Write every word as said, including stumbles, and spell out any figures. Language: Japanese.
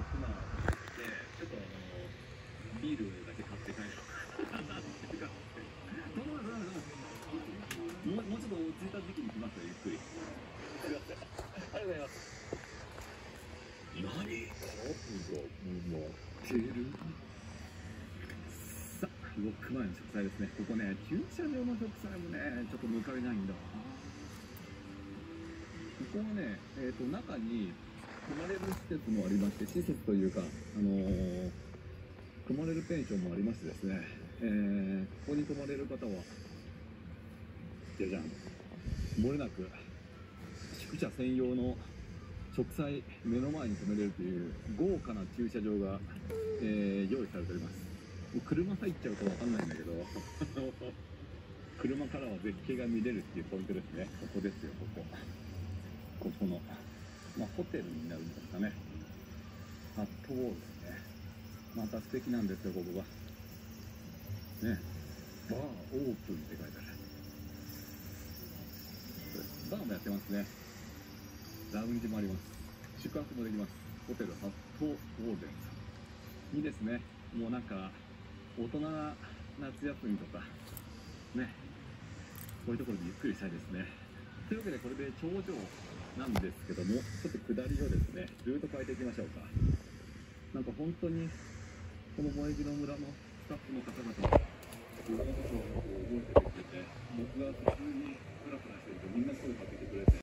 妻でちょっとあのビールだけ買って帰る。もうもうちょっと落ち着いた時期に来ますよ、ゆっくり。すいません。ありがとうございます。何？カップがもうてる。さあ、ロック前の植栽ですね。ここね、駐車場の植栽もね、ちょっと抜かりないんだ。ここはね、えっと中に泊まれる施設もありまして、施設というか、あのー、泊まれるペンションもありましてですね、えー、ここに泊まれる方は、じゃじゃん、漏れなく宿舎専用の植栽目の前に止めれるという豪華な駐車場が、えー、用意されております。もう車入っちゃうと分かんないんだけど車からは絶景が見れるっていうポイントですね。ここですよ、ここここの、まあ、ホテルになるんですかね。ハットウォールですね。また素敵なんですよ、ここがね。バーオープンって書いてある。バーもやってますね。ラウンジもあります。宿泊もできます。ホテルハットウォーデンさんいいですね。もうなんか大人な夏休みとかね、こういうところでゆっくりしたいですね。というわけでこれで頂上なんですけども、ちょっと下りをですね、ルート変えていきましょうか。なんか本当にこの萌木の村のスタッフの方々がいろんなことを覚えててくれて、僕が普通にフラフラしてるとみんな声かけてくれて